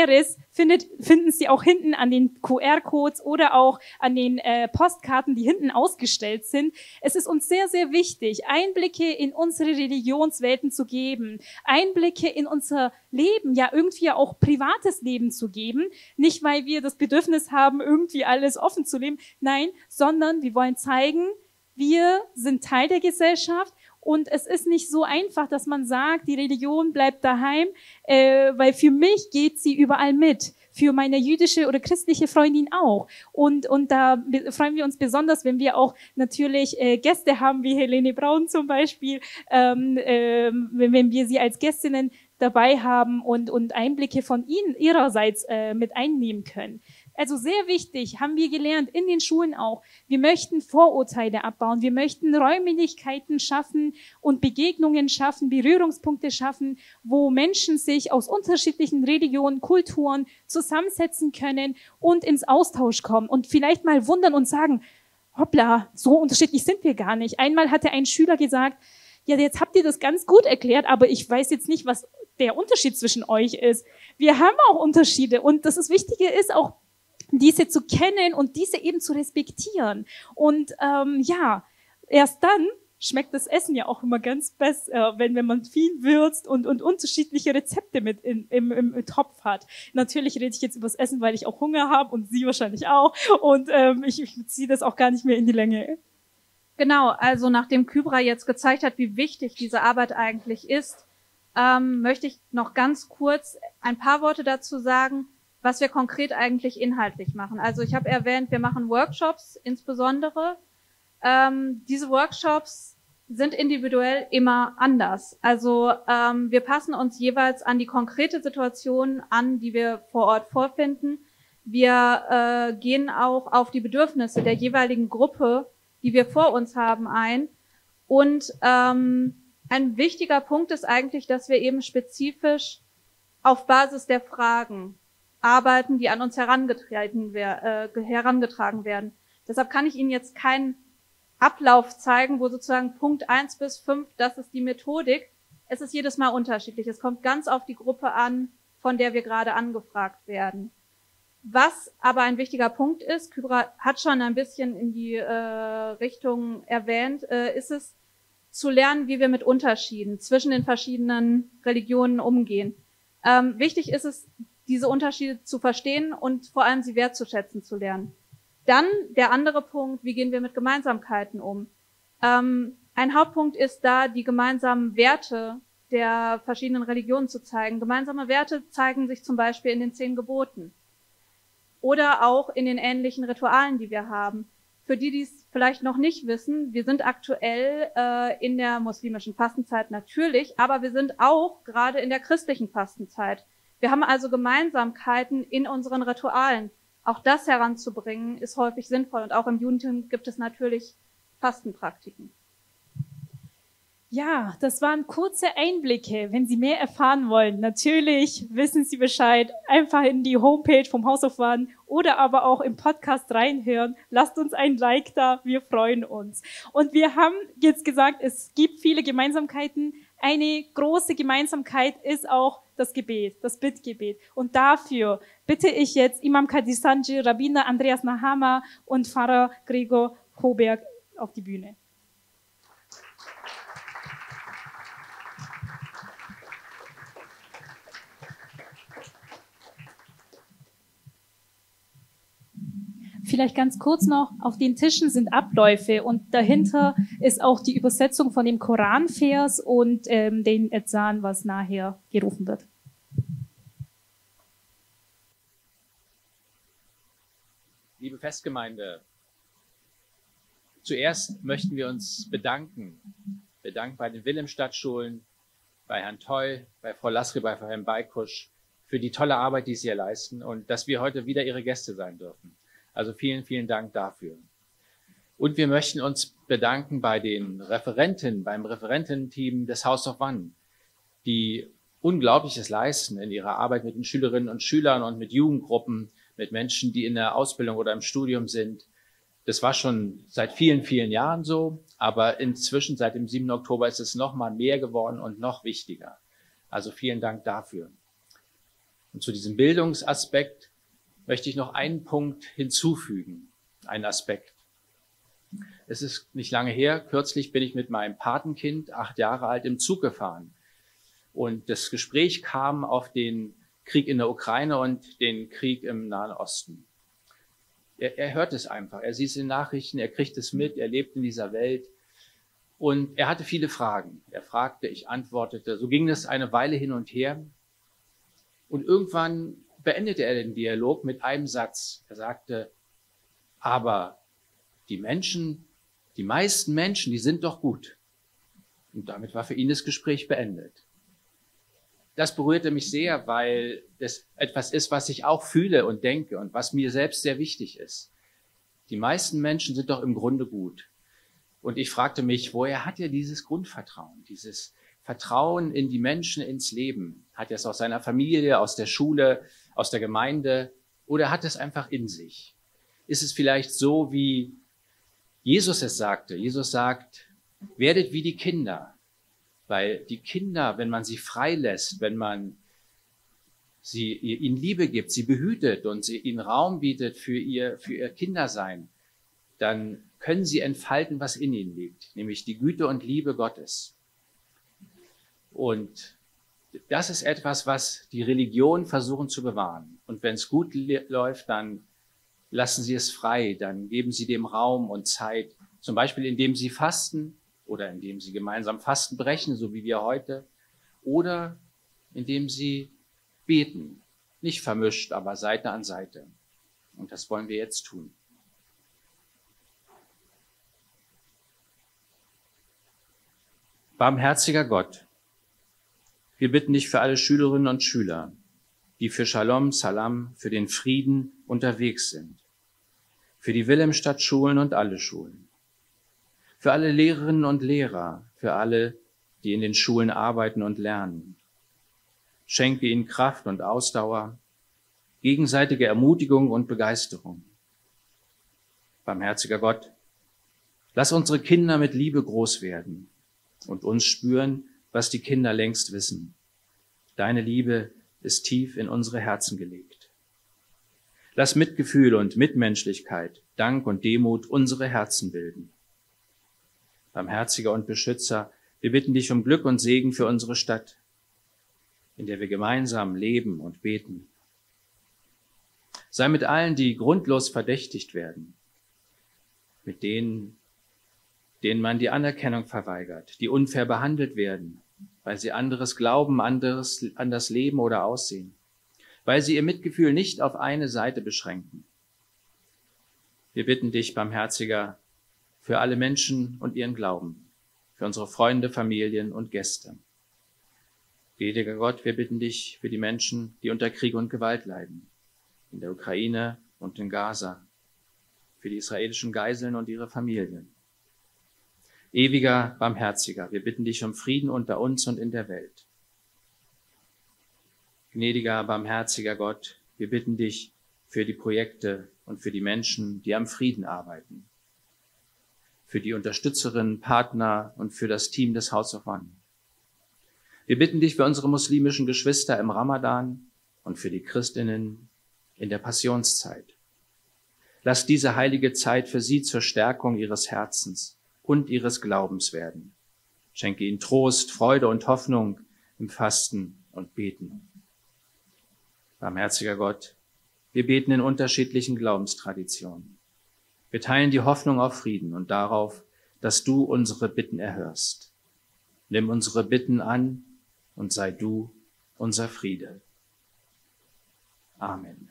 findet, finden Sie auch hinten an den Q R-Codes oder auch an den äh, Postkarten, die hinten ausgestellt sind. Es ist uns sehr, sehr wichtig, Einblicke in unsere Religionswelten zu geben, Einblicke in unser Leben, ja irgendwie auch privates Leben zu geben. Nicht, weil wir das Bedürfnis haben, irgendwie alles offen zu leben, nein, sondern wir wollen zeigen, wir sind Teil der Gesellschaft. Und es ist nicht so einfach, dass man sagt, die Religion bleibt daheim, äh, weil für mich geht sie überall mit, für meine jüdische oder christliche Freundin auch. Und und da freuen wir uns besonders, wenn wir auch natürlich äh, Gäste haben, wie Helene Braun zum Beispiel, ähm, äh, wenn, wenn wir sie als Gästinnen dabei haben und und Einblicke von ihnen ihrerseits äh, mit einnehmen können. Also sehr wichtig, haben wir gelernt, in den Schulen auch. Wir möchten Vorurteile abbauen. Wir möchten Räumlichkeiten schaffen und Begegnungen schaffen, Berührungspunkte schaffen, wo Menschen sich aus unterschiedlichen Religionen, Kulturen zusammensetzen können und ins Austausch kommen und vielleicht mal wundern und sagen, hoppla, so unterschiedlich sind wir gar nicht. Einmal hatte ein Schüler gesagt, ja, jetzt habt ihr das ganz gut erklärt, aber ich weiß jetzt nicht, was der Unterschied zwischen euch ist. Wir haben auch Unterschiede und das Wichtige ist auch, diese zu kennen und diese eben zu respektieren. Und ähm, ja, erst dann schmeckt das Essen ja auch immer ganz besser, wenn, wenn man viel würzt und, und unterschiedliche Rezepte mit in, im, im, im Topf hat. Natürlich rede ich jetzt über das Essen, weil ich auch Hunger habe und Sie wahrscheinlich auch. Und ähm, ich, ich ziehe das auch gar nicht mehr in die Länge. Genau, also nachdem Kybra jetzt gezeigt hat, wie wichtig diese Arbeit eigentlich ist, ähm, möchte ich noch ganz kurz ein paar Worte dazu sagen, was wir konkret eigentlich inhaltlich machen. Also ich habe erwähnt, wir machen Workshops insbesondere. Ähm, diese Workshops sind individuell immer anders. Also ähm, wir passen uns jeweils an die konkrete Situation an, die wir vor Ort vorfinden. Wir äh, gehen auch auf die Bedürfnisse der jeweiligen Gruppe, die wir vor uns haben, ein. Und ähm, ein wichtiger Punkt ist eigentlich, dass wir eben spezifisch auf Basis der Fragen arbeiten, die an uns herangetragen, äh, herangetragen werden. Deshalb kann ich Ihnen jetzt keinen Ablauf zeigen, wo sozusagen Punkt eins bis fünf, das ist die Methodik. Es ist jedes Mal unterschiedlich. Es kommt ganz auf die Gruppe an, von der wir gerade angefragt werden. Was aber ein wichtiger Punkt ist, Kybra hat schon ein bisschen in die äh, Richtung erwähnt, äh, ist es zu lernen, wie wir mit Unterschieden zwischen den verschiedenen Religionen umgehen. Ähm, wichtig ist es, diese Unterschiede zu verstehen und vor allem sie wertzuschätzen zu lernen. Dann der andere Punkt, wie gehen wir mit Gemeinsamkeiten um? Ähm, ein Hauptpunkt ist da, die gemeinsamen Werte der verschiedenen Religionen zu zeigen. Gemeinsame Werte zeigen sich zum Beispiel in den zehn Geboten oder auch in den ähnlichen Ritualen, die wir haben. Für die, die es vielleicht noch nicht wissen, wir sind aktuell äh, in der muslimischen Fastenzeit natürlich, aber wir sind auch gerade in der christlichen Fastenzeit. Wir haben also Gemeinsamkeiten in unseren Ritualen. Auch das heranzubringen, ist häufig sinnvoll. Und auch im Judentum gibt es natürlich Fastenpraktiken. Ja, das waren kurze Einblicke. Wenn Sie mehr erfahren wollen, natürlich wissen Sie Bescheid. Einfach in die Homepage vom House of One oder aber auch im Podcast reinhören. Lasst uns ein Like da, wir freuen uns. Und wir haben jetzt gesagt, es gibt viele Gemeinsamkeiten. Eine große Gemeinsamkeit ist auch das Gebet, das Bittgebet. Und dafür bitte ich jetzt Imam Kadir Sanji, Rabbiner Andreas Nahama und Pfarrer Gregor Hoberg auf die Bühne. Vielleicht ganz kurz noch, auf den Tischen sind Abläufe und dahinter ist auch die Übersetzung von dem Koranvers und ähm, den Etzan, was nachher gerufen wird. Liebe Festgemeinde, zuerst möchten wir uns bedanken. Bedanken bei den Wilhelmstadtschulen, bei Herrn Toll, bei Frau Lasri, bei Herrn Beikusch für die tolle Arbeit, die Sie hier leisten und dass wir heute wieder Ihre Gäste sein dürfen. Also vielen, vielen Dank dafür. Und wir möchten uns bedanken bei den Referenten, beim Referententeam des House of One, die Unglaubliches leisten in ihrer Arbeit mit den Schülerinnen und Schülern und mit Jugendgruppen, mit Menschen, die in der Ausbildung oder im Studium sind. Das war schon seit vielen, vielen Jahren so, aber inzwischen seit dem siebten Oktober ist es noch mal mehr geworden und noch wichtiger. Also vielen Dank dafür. Und zu diesem Bildungsaspekt möchte ich noch einen Punkt hinzufügen, einen Aspekt. Es ist nicht lange her, kürzlich bin ich mit meinem Patenkind, acht Jahre alt, im Zug gefahren. Und das Gespräch kam auf den Krieg in der Ukraine und den Krieg im Nahen Osten. Er, er hört es einfach, er sieht es in den Nachrichten, er kriegt es mit, er lebt in dieser Welt. Und er hatte viele Fragen. Er fragte, ich antwortete. So ging es eine Weile hin und her. Und irgendwann beendete er den Dialog mit einem Satz. Er sagte, aber die Menschen, die meisten Menschen, die sind doch gut. Und damit war für ihn das Gespräch beendet. Das berührte mich sehr, weil das etwas ist, was ich auch fühle und denke und was mir selbst sehr wichtig ist. Die meisten Menschen sind doch im Grunde gut. Und ich fragte mich, woher hat er dieses Grundvertrauen, dieses Vertrauen in die Menschen, ins Leben? Hat er es aus seiner Familie, aus der Schule, aus der Gemeinde oder hat es einfach in sich? Ist es vielleicht so, wie Jesus es sagte? Jesus sagt, werdet wie die Kinder, weil die Kinder, wenn man sie freilässt, wenn man sie, ihnen Liebe gibt, sie behütet und sie ihnen Raum bietet für ihr, für ihr Kindersein, dann können sie entfalten, was in ihnen liegt, nämlich die Güte und Liebe Gottes. Und das ist etwas, was die Religionen versuchen zu bewahren. Und wenn es gut läuft, dann lassen sie es frei, dann geben sie dem Raum und Zeit, zum Beispiel indem sie fasten oder indem sie gemeinsam Fasten brechen, so wie wir heute, oder indem sie beten, nicht vermischt, aber Seite an Seite. Und das wollen wir jetzt tun. Barmherziger Gott, wir bitten dich für alle Schülerinnen und Schüler, die für Shalom, Salam, für den Frieden unterwegs sind, für die Wilhelmstadtschulen und alle Schulen, für alle Lehrerinnen und Lehrer, für alle, die in den Schulen arbeiten und lernen. Schenke ihnen Kraft und Ausdauer, gegenseitige Ermutigung und Begeisterung. Barmherziger Gott, lass unsere Kinder mit Liebe groß werden und uns spüren, was die Kinder längst wissen. Deine Liebe ist tief in unsere Herzen gelegt. Lass Mitgefühl und Mitmenschlichkeit, Dank und Demut unsere Herzen bilden. Barmherziger und Beschützer, wir bitten dich um Glück und Segen für unsere Stadt, in der wir gemeinsam leben und beten. Sei mit allen, die grundlos verdächtigt werden, mit denen, denen man die Anerkennung verweigert, die unfair behandelt werden, weil sie anderes glauben, anderes, anders leben oder aussehen, weil sie ihr Mitgefühl nicht auf eine Seite beschränken. Wir bitten dich, Barmherziger, für alle Menschen und ihren Glauben, für unsere Freunde, Familien und Gäste. Gnädiger Gott, wir bitten dich für die Menschen, die unter Krieg und Gewalt leiden, in der Ukraine und in Gaza, für die israelischen Geiseln und ihre Familien. Ewiger, Barmherziger, wir bitten dich um Frieden unter uns und in der Welt. Gnädiger, barmherziger Gott, wir bitten dich für die Projekte und für die Menschen, die am Frieden arbeiten, für die Unterstützerinnen, Partner und für das Team des House of One. Wir bitten dich für unsere muslimischen Geschwister im Ramadan und für die Christinnen in der Passionszeit. Lass diese heilige Zeit für sie zur Stärkung ihres Herzens und ihres Glaubens werden. Schenke ihnen Trost, Freude und Hoffnung im Fasten und Beten. Barmherziger Gott, wir beten in unterschiedlichen Glaubenstraditionen. Wir teilen die Hoffnung auf Frieden und darauf, dass du unsere Bitten erhörst. Nimm unsere Bitten an und sei du unser Friede. Amen.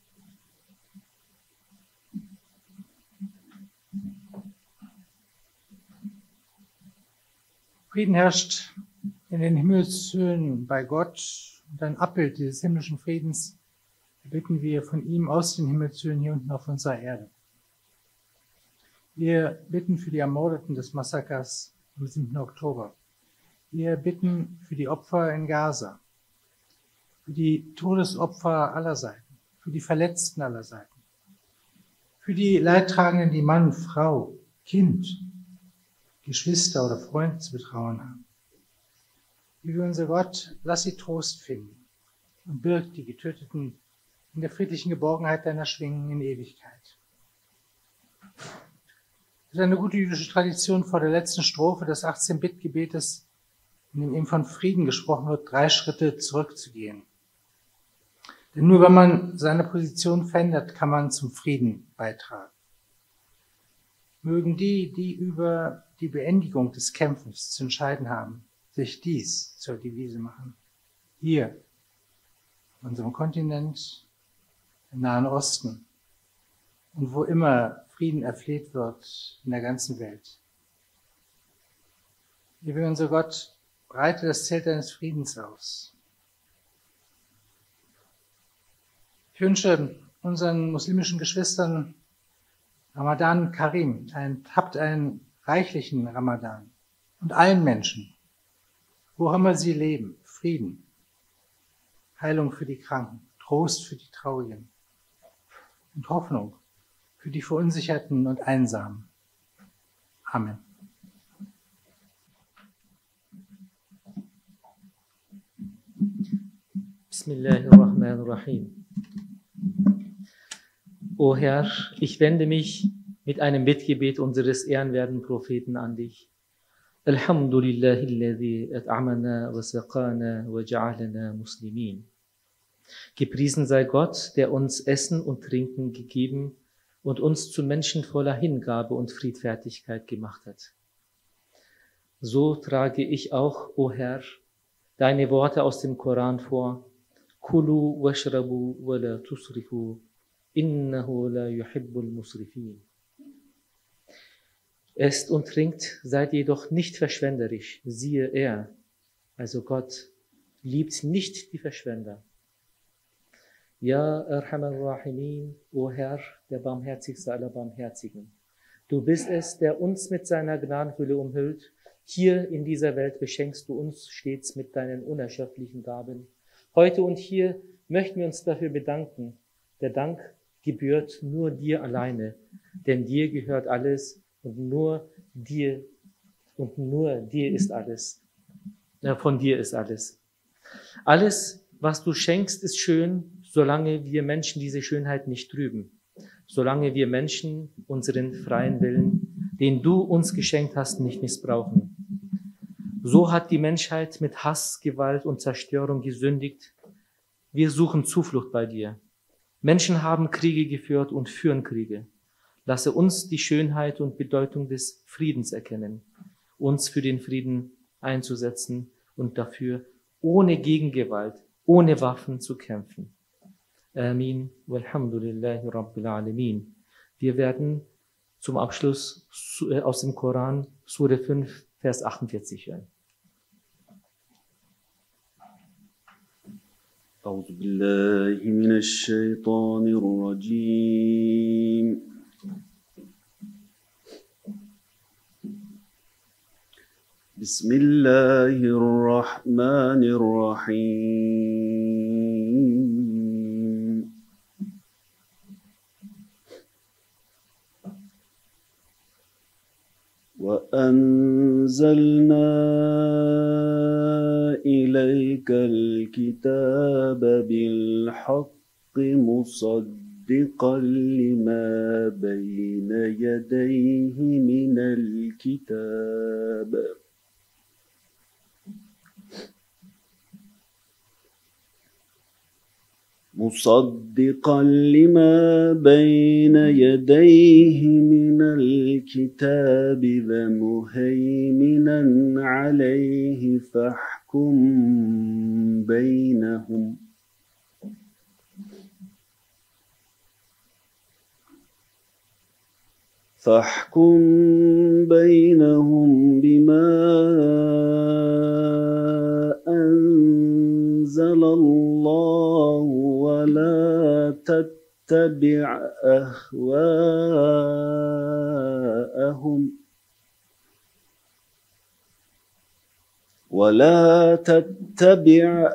Frieden herrscht in den Himmelshöhen bei Gott und ein Abbild dieses himmlischen Friedens bitten wir von ihm aus den Himmelshöhen hier unten auf unserer Erde. Wir bitten für die Ermordeten des Massakers am siebten Oktober. Wir bitten für die Opfer in Gaza, für die Todesopfer aller Seiten, für die Verletzten aller Seiten, für die Leidtragenden, die Mann, Frau, Kind, Geschwister oder Freunde zu betrauen haben. Liebe unser Gott, lass sie Trost finden. und birgt die Getöteten in der friedlichen Geborgenheit deiner Schwingen in Ewigkeit. Es ist eine gute jüdische Tradition, vor der letzten Strophe des achtzehn-Bit-Gebetes, in dem eben von Frieden gesprochen wird, drei Schritte zurückzugehen. Denn nur wenn man seine Position verändert, kann man zum Frieden beitragen. Mögen die, die über die Beendigung des Kämpfens zu entscheiden haben, sich dies zur Devise machen. Hier, auf unserem Kontinent, im Nahen Osten und wo immer Frieden erfleht wird in der ganzen Welt. Liebe unser Gott, breite das Zelt deines Friedens aus. Ich wünsche unseren muslimischen Geschwistern Ramadan Karim, ein, habt einen reichlichen Ramadan und allen Menschen, wo auch immer sie leben, Frieden, Heilung für die Kranken, Trost für die Traurigen und Hoffnung für die Verunsicherten und Einsamen. Amen. Bismillahirrahmanirrahim. O Herr, ich wende mich mit einem Bittgebet unseres ehrenwerten Propheten an dich. Alhamdulillahilladhi at'amana wa saqana wa ja'alana muslimin. Gepriesen sei Gott, der uns Essen und Trinken gegeben und uns zu Menschen voller Hingabe und Friedfertigkeit gemacht hat. So trage ich auch, o Herr, deine Worte aus dem Koran vor. Kulu washrabu wa la tusrifu, innahu la yuhibbul musrifin. Esst und trinkt, seid jedoch nicht verschwenderisch, siehe er, also Gott, liebt nicht die Verschwender. Ja, Arhamar Rahimin, o Herr, der barmherzigste aller Barmherzigen. Du bist es, der uns mit seiner Gnadenfülle umhüllt. Hier in dieser Welt beschenkst du uns stets mit deinen unerschöpflichen Gaben. Heute und hier möchten wir uns dafür bedanken. Der Dank gebührt nur dir alleine, denn dir gehört alles und nur dir, und nur dir ist alles. Ja, von dir ist alles. Alles, was du schenkst, ist schön, solange wir Menschen diese Schönheit nicht trüben. Solange wir Menschen unseren freien Willen, den du uns geschenkt hast, nicht missbrauchen. So hat die Menschheit mit Hass, Gewalt und Zerstörung gesündigt. Wir suchen Zuflucht bei dir. Menschen haben Kriege geführt und führen Kriege. Lasse uns die Schönheit und Bedeutung des Friedens erkennen, uns für den Frieden einzusetzen und dafür ohne Gegengewalt, ohne Waffen zu kämpfen. Amin. Walhamdulillahi Rabbil Alamin. Wir werden zum Abschluss aus dem Koran, Sure fünf, Vers achtundvierzig hören. أعوذ بالله من الشيطان الرجيم بسم الله الرحمن الرحيم وأنزلنا إليك الكتاب بالحق مصدقا لما بين يديه من الكتاب مصدقا لما بين يديه من الكتاب ومهيمنا عليه فاحكم بينهم فاحكم بينهم بما أنزل الله ولا تتبع أهواءهم ولا تتبع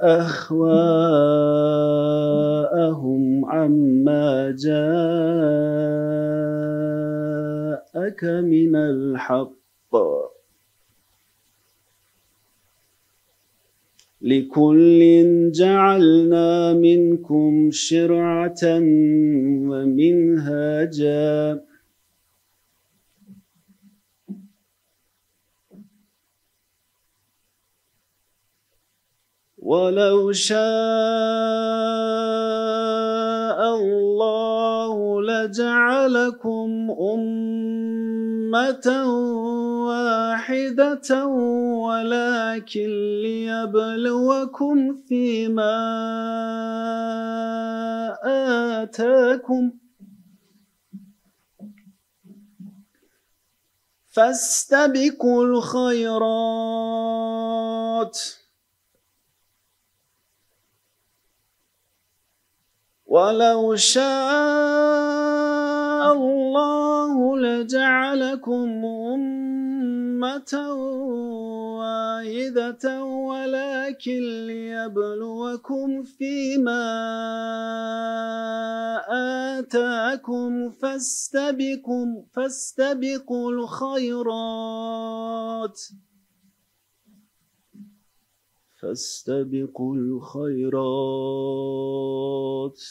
أهواءهم عما جاءك من الحق لكل جعلنا منكم شرعة ومنهاجا ولو شاء الله لجعلكم أمة واحدة ولكن ليبلوكم فيما آتاكم فاستبقوا الخيرات ولو شاء الله لجعلكم أمة واحدة ولكن ليبلوكم فيما آتاكم فاستبقوا فاستبقوا الخيرات فاستبقوا الخيرات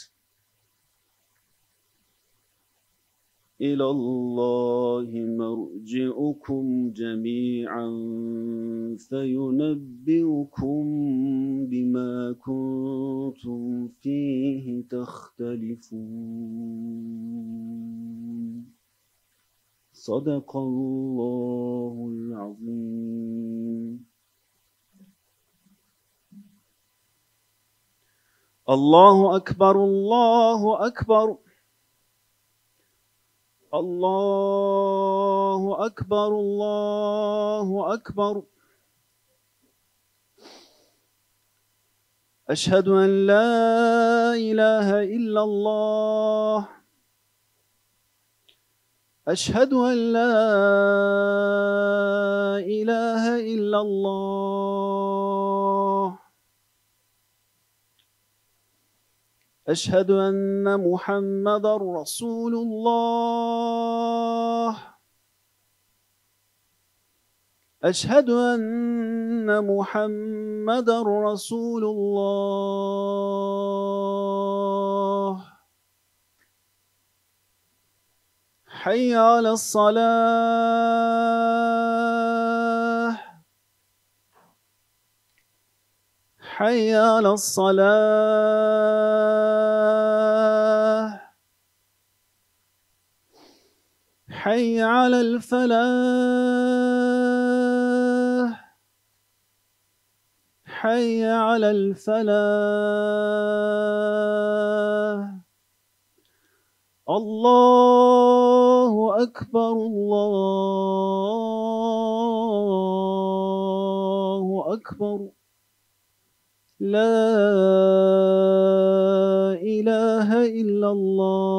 إلى الله مرجعكم جميعا فينبئكم بما كنتم فيه تختلفون صدق الله العظيم. الله أكبر الله أكبر الله أكبر الله أكبر أشهد أن لا إله إلا الله أشهد أن لا إله إلا الله أشهد أن محمدًا رسول الله أشهد أن محمدًا رسول الله حي على الصلاة حي على الصلاة حي على الفلاح حي على الفلاح الله أكبر الله أكبر لا إله إلا الله